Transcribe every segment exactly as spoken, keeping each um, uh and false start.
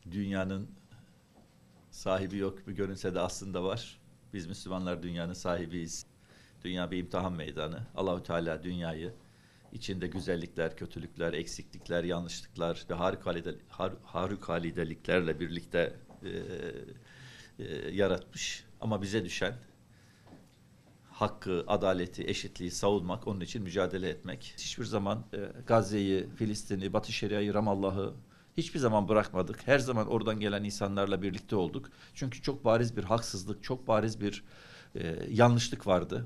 dünyanın sahibi yok bir görünse de aslında var. Biz Müslümanlar dünyanın sahibiyiz. Dünya bir imtihan meydanı. Allahu Teala dünyayı içinde güzellikler, kötülükler, eksiklikler, yanlışlıklar ve harikulade, har, harikalideliklerle birlikte e, e, yaratmış. Ama bize düşen hakkı, adaleti, eşitliği savunmak, onun için mücadele etmek. Hiçbir zaman e, Gazze'yi, Filistin'i, Batı Şeria'yı, Ramallah'ı hiçbir zaman bırakmadık. Her zaman oradan gelen insanlarla birlikte olduk. Çünkü çok bariz bir haksızlık, çok bariz bir e, yanlışlık vardı.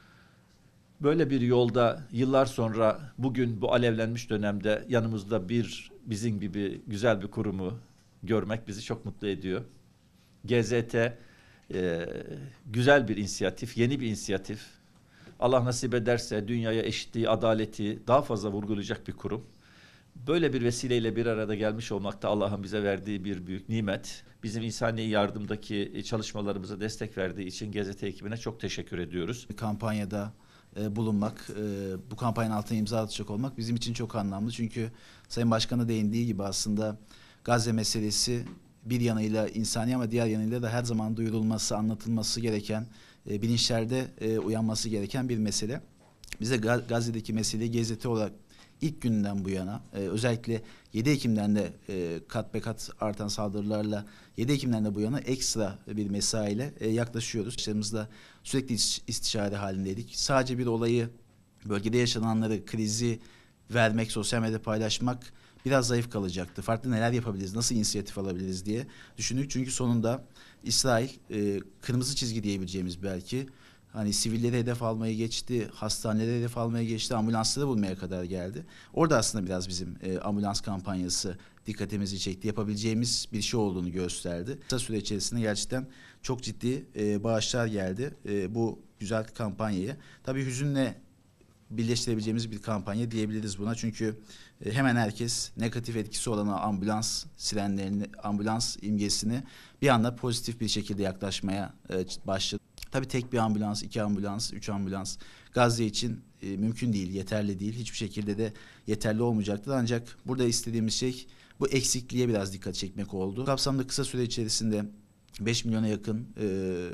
Böyle bir yolda yıllar sonra bugün bu alevlenmiş dönemde yanımızda bir bizim gibi güzel bir kurumu görmek bizi çok mutlu ediyor. G Z T e, güzel bir inisiyatif, yeni bir inisiyatif. Allah nasip ederse dünyaya eşitliği, adaleti daha fazla vurgulayacak bir kurum. Böyle bir vesileyle bir arada gelmiş olmak da Allah'ın bize verdiği bir büyük nimet. Bizim insani yardımdaki çalışmalarımıza destek verdiği için G Z T ekibine çok teşekkür ediyoruz. Kampanyada e, bulunmak, e, bu kampanyanın altına imza atacak olmak bizim için çok anlamlı. Çünkü Sayın Başkan'a değindiği gibi aslında Gazze meselesi bir yanıyla insani ama diğer yanıyla da her zaman duyurulması, anlatılması gereken, e, bilinçlerde e, uyanması gereken bir mesele. Bize Gazze'deki meseleyi G Z T olarak ilk günden bu yana e, özellikle yedi Ekim'den de e, kat be kat artan saldırılarla yedi Ekim'den de bu yana ekstra bir mesaiyle e, yaklaşıyoruz. İşlerimizde sürekli istişare halindeydik. Sadece bir olayı, bölgede yaşananları, krizi vermek, sosyal medyada paylaşmak biraz zayıf kalacaktı. Farklı neler yapabiliriz, nasıl inisiyatif alabiliriz diye düşündük. Çünkü sonunda İsrail e, kırmızı çizgi diyebileceğimiz belki hani sivilleri hedef almaya geçti, hastaneleri hedef almaya geçti, ambulansları bulmaya kadar geldi. Orada aslında biraz bizim e, ambulans kampanyası dikkatimizi çekti. Yapabileceğimiz bir şey olduğunu gösterdi. Kısa süre içerisinde gerçekten çok ciddi e, bağışlar geldi e, bu güzel kampanyaya. Tabii hüzünle birleştirebileceğimiz bir kampanya diyebiliriz buna. Çünkü e, hemen herkes negatif etkisi olan ambulans sirenlerini, ambulans imgesini bir anda pozitif bir şekilde yaklaşmaya e, başladı. Tabii tek bir ambulans, iki ambulans, üç ambulans Gazze için e, mümkün değil, yeterli değil. Hiçbir şekilde de yeterli olmayacaktır. Ancak burada istediğimiz şey bu eksikliğe biraz dikkat çekmek oldu. Bu kapsamda kısa süre içerisinde beş milyona yakın e,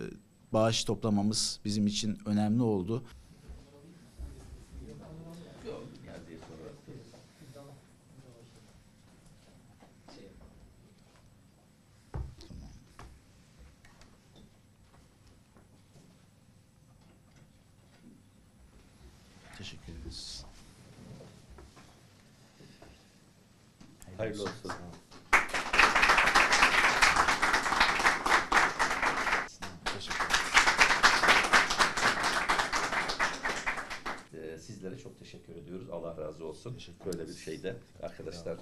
bağış toplamamız bizim için önemli oldu. Teşekkür ederiz. Hayırlı olsun. Teşekkür ederim. Ee, sizlere çok teşekkür ediyoruz. Allah razı olsun. Böyle bir şeyde arkadaşlar.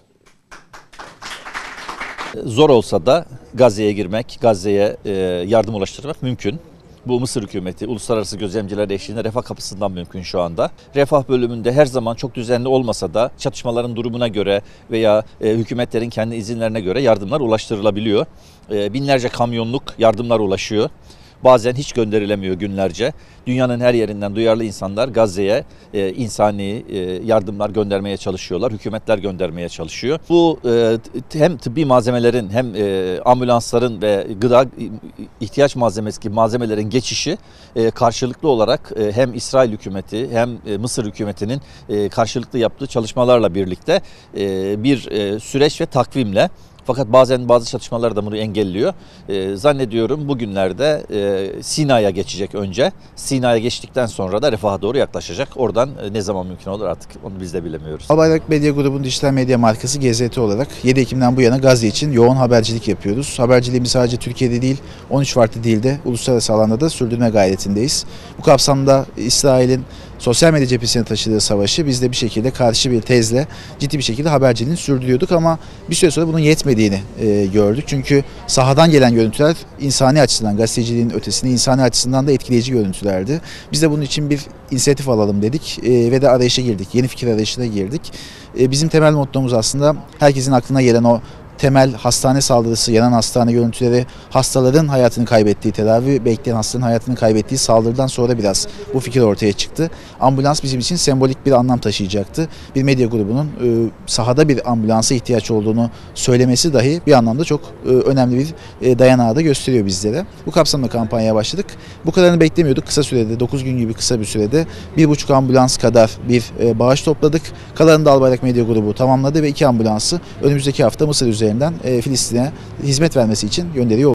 Zor olsa da Gazze'ye girmek, Gazze'ye e, yardım ulaştırmak mümkün. Bu Mısır hükümeti, uluslararası gözlemciler eşliğinde Refah kapısından mümkün şu anda. Refah bölümünde her zaman çok düzenli olmasa da çatışmaların durumuna göre veya e, hükümetlerin kendi izinlerine göre yardımlar ulaştırılabiliyor. E, binlerce kamyonluk yardımlar ulaşıyor. Bazen hiç gönderilemiyor günlerce. Dünyanın her yerinden duyarlı insanlar Gazze'ye e, insani e, yardımlar göndermeye çalışıyorlar. Hükümetler göndermeye çalışıyor. Bu e, hem tıbbi malzemelerin hem e, ambulansların ve gıda ihtiyaç malzemesi gibi malzemelerin geçişi e, karşılıklı olarak e, hem İsrail hükümeti hem e, Mısır hükümetinin e, karşılıklı yaptığı çalışmalarla birlikte e, bir e, süreç ve takvimle. Fakat bazen bazı çatışmalar da bunu engelliyor. Ee, zannediyorum bugünlerde e, Sina'ya geçecek önce. Sina'ya geçtikten sonra da Refah'a doğru yaklaşacak. Oradan e, ne zaman mümkün olur artık onu biz de bilemiyoruz. Albayrak Medya Grubu'nun dijital medya markası G Z T olarak yedi Ekim'den bu yana Gazze için yoğun habercilik yapıyoruz. Haberciliğimiz sadece Türkiye'de değil, on üç farklı dilde, uluslararası alanda da sürdürme gayretindeyiz. Bu kapsamda İsrail'in sosyal medya cephesine taşıdığı savaşı biz de bir şekilde karşı bir tezle ciddi bir şekilde haberciliğini sürdürüyorduk ama bir süre sonra bunun yetmediğini e, gördük. Çünkü sahadan gelen görüntüler insani açıdan, gazeteciliğin ötesinde insani açısından da etkileyici görüntülerdi. Biz de bunun için bir inisiyatif alalım dedik e, ve de arayışa girdik. Yeni fikir arayışına girdik. E, bizim temel mottomuz aslında herkesin aklına gelen o temel hastane saldırısı, yanan hastane görüntüleri, hastaların hayatını kaybettiği, tedavi bekleyen hastanın hayatını kaybettiği saldırıdan sonra biraz bu fikir ortaya çıktı. Ambulans bizim için sembolik bir anlam taşıyacaktı. Bir medya grubunun e, sahada bir ambulansa ihtiyaç olduğunu söylemesi dahi bir anlamda çok e, önemli bir e, dayanağı da gösteriyor bizlere. Bu kapsamda kampanyaya başladık. Bu kadarını beklemiyorduk. Kısa sürede, dokuz gün gibi kısa bir sürede bir buçuk ambulans kadar bir e, bağış topladık. Kalanını da Albayrak Medya Grubu tamamladı ve iki ambulansı önümüzdeki hafta Mısır üzerinden e, Filistin'e hizmet vermesi için gönderiyor.